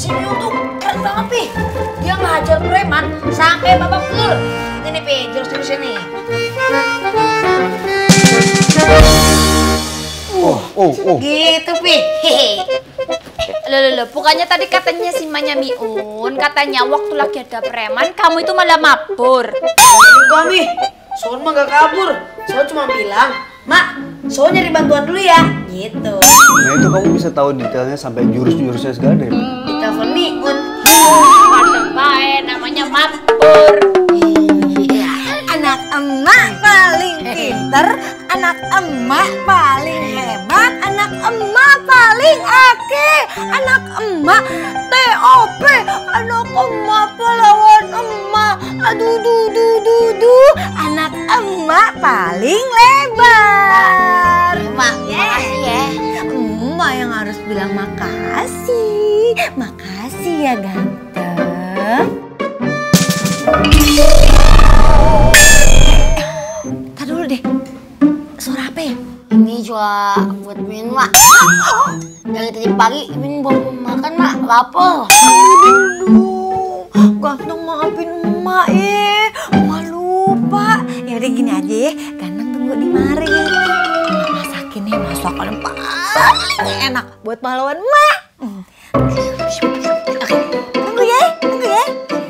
Si Mio tuh keren banget, Pi. Dia ngajar preman sampai babak belur. Ini, Pi, jurus-jurusnya nih. Gitu, Pi. Loh, bukannya tadi katanya si Manya Miun, katanya waktu lagi ada preman, kamu itu malah mabur. Enggak, Mi. Soal mah gak kabur. Soal cuma bilang, Mak, Soal nyari bantuan dulu ya. Gitu. Nah itu kamu bisa tahu detailnya sampai jurus-jurusnya segala deh. Ditelepon Miun. Mantap bae, namanya mabur. Anak emak paling pinter, anak emak paling hebat, anak emak paling akeh, anak emak TOP, anak emak pahlawan emak, aduh anak emak paling lebar. Mak, makasih ya. Emak yang harus bilang makasih, makasih ya ganteng. Tar dulu deh, suara apa ya? Ini cuma buat Min, Mak. Dari tadi pagi Min belum makan, Mak. Lapar. Aduh, ganteng maafin emak ya. Emak lupa. Ya udah gini aja ya, ganteng tunggu di mari. Emak masakin nih masakan yang paling enak buat pahlawan emak. Oke, tunggu ya, tunggu ya.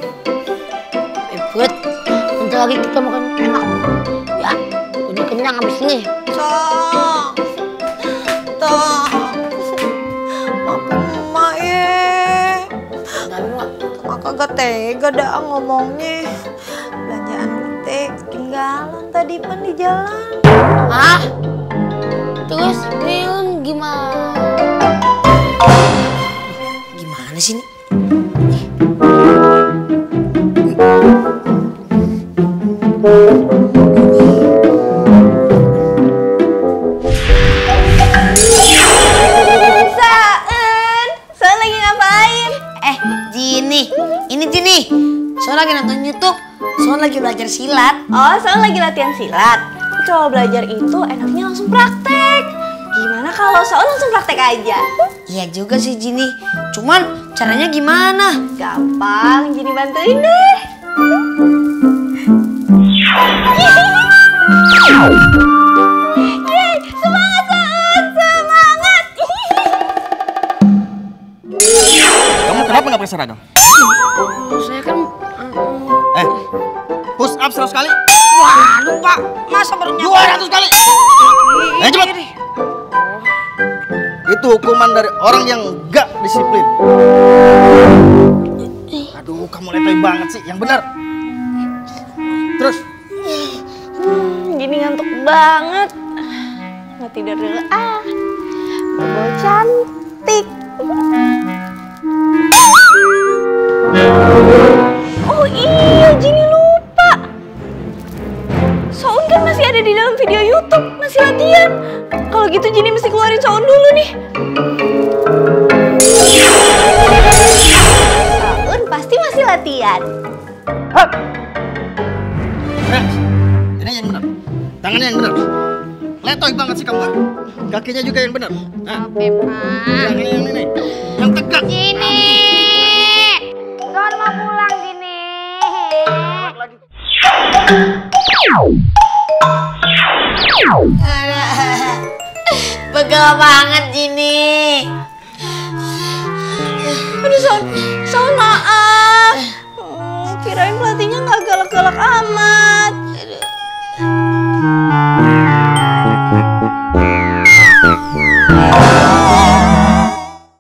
Put, bentar lagi kita makan enak. Ya, udah kenyang abis ini. Maafin emak ya. Emak kagak tega dah ngomongnya. Belanjaan teh ketinggalan tadi pan di jalan. Hah? Terus Miun gimana? Gimana sih nih? Soal lagi ngapain? Ini Jini. Soal lagi nonton YouTube. Soal lagi belajar silat. Oh, Soal lagi latihan silat. Kalau belajar itu enaknya langsung praktek. Gimana kalau Soal langsung praktek aja? Iya juga sih Jini. Cuman caranya gimana? Gampang, Jini bantuin deh. Yeay, semangat Soal, semangat. Kamu kenapa nggak pakai seragam? Saya kan Push up 100 kali. wah, lupa. Masa baru nyampe 200 kali. Cepet. Itu hukuman dari orang yang gak disiplin. Aduh, kamu letoy banget sih. Yang benar. Terus. Gini ngantuk banget. Mau tidur dulu Bobo cantik. Oh iya, Jini lupa. Soun kan masih ada di dalam video YouTube, masih latihan. Kalau gitu Jini mesti keluarin Soun dulu nih. Soun pasti masih latihan. Ini yang benar. Tangannya yang benar. Letoy banget sih kamu. Kakinya juga yang benar. Yang ini. Yang tegak. Gini. Soal mau pulang gini. Pegel banget Jini. Aduh Soun maaf.